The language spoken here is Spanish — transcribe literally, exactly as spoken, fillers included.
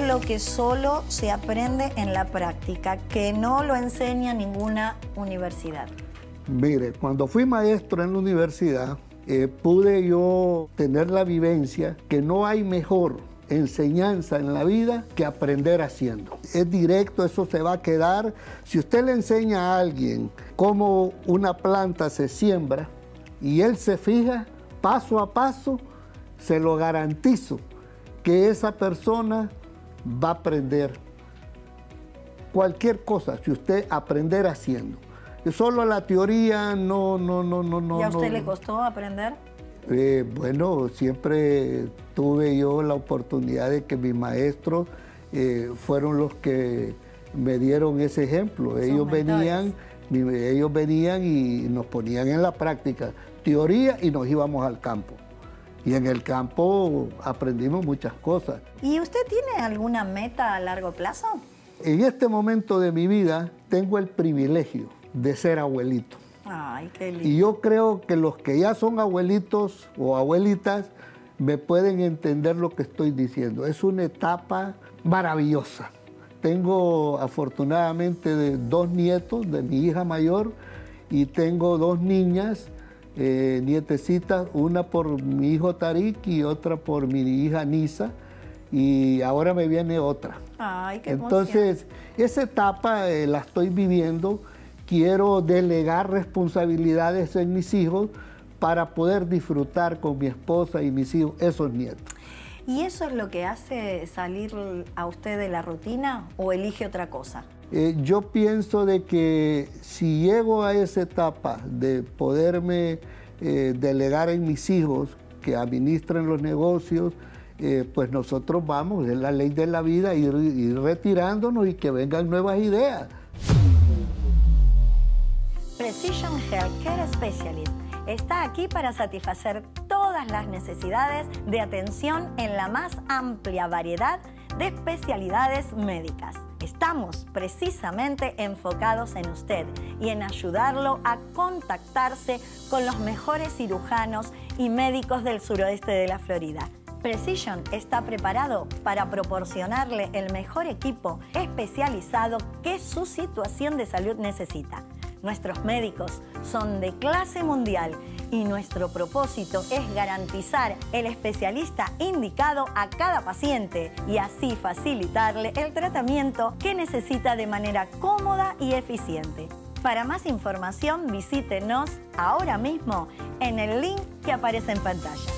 lo que solo se aprende en la práctica, que no lo enseña ninguna universidad? Mire, cuando fui maestro en la universidad, eh, pude yo tener la vivencia que no hay mejor enseñanza en la vida que aprender haciendo. Es directo, eso se va a quedar. Si usted le enseña a alguien cómo una planta se siembra y él se fija paso a paso, se lo garantizo que esa persona va a aprender cualquier cosa, si usted aprender haciendo. Y solo la teoría no, no, no, no, no. ¿Y a usted no, le costó aprender? Eh, bueno, siempre tuve yo la oportunidad de que mis maestros eh, fueron los que me dieron ese ejemplo. Ellos venían, ellos venían y nos ponían en la práctica teoría y nos íbamos al campo. Y en el campo aprendimos muchas cosas. ¿Y usted tiene alguna meta a largo plazo? En este momento de mi vida tengo el privilegio de ser abuelito. Ay, qué lindo. Y yo creo que los que ya son abuelitos o abuelitas me pueden entender lo que estoy diciendo. Es una etapa maravillosa. Tengo afortunadamente de dos nietos de mi hija mayor y tengo dos niñas, eh, nietecitas, una por mi hijo Tarik y otra por mi hija Nisa. Y ahora me viene otra. Ay, qué Entonces, esa etapa eh, la estoy viviendo. Quiero delegar responsabilidades en mis hijos para poder disfrutar con mi esposa y mis hijos esos nietos. ¿Y eso es lo que hace salir a usted de la rutina o elige otra cosa? Eh, yo pienso de que si llego a esa etapa de poderme eh, delegar en mis hijos que administren los negocios, eh, pues nosotros vamos, es la ley de la vida, ir, ir retirándonos y que vengan nuevas ideas. Precision Healthcare Specialist está aquí para satisfacer todas las necesidades de atención en la más amplia variedad de especialidades médicas. Estamos precisamente enfocados en usted y en ayudarlo a contactarse con los mejores cirujanos y médicos del suroeste de la Florida. Precision está preparado para proporcionarle el mejor equipo especializado que su situación de salud necesita. Nuestros médicos son de clase mundial y nuestro propósito es garantizar el especialista indicado a cada paciente y así facilitarle el tratamiento que necesita de manera cómoda y eficiente. Para más información, visítenos ahora mismo en el link que aparece en pantalla.